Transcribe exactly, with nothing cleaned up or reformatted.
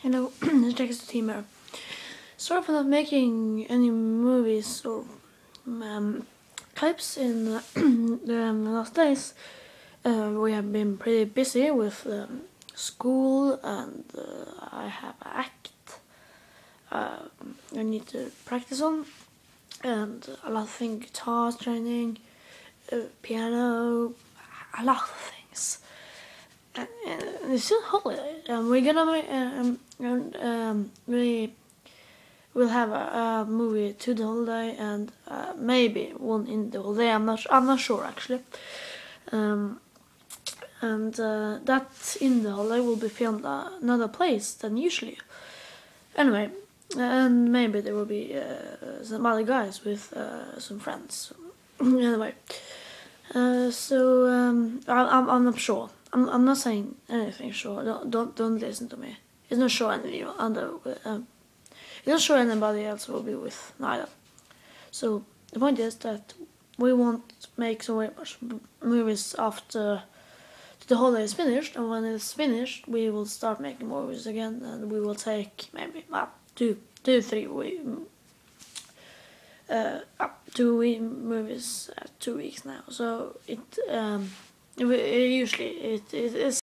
Hello, it's Dexter Teamer. Sorry for not making any movies or um, clips in uh, the um, last days. Uh, we have been pretty busy with um, school, and uh, I have an act uh, I need to practice on, and a lot of things, guitar training, uh, piano, a lot of things. And, and it's still holiday, and we're gonna make, um, and, um, we will have a, a movie to the holiday, and uh, maybe one in the holiday. I'm not, I'm not sure actually. Um, and uh, that in the holiday will be filmed uh, another place than usually. Anyway, and maybe there will be uh, some other guys with uh, some friends. Anyway, uh, so um, I, I'm, I'm not sure. I'm, I'm not saying anything sure. Don't, don't, don't listen to me. It's not sure any other. Um, it's not sure anybody else will be with neither. So the point is that we won't make so very much movies after the holiday is finished, and when it's finished, we will start making movies again, and we will take maybe well, two, two, three we, uh, two we movies uh, two weeks now. So it, um, it usually it, it is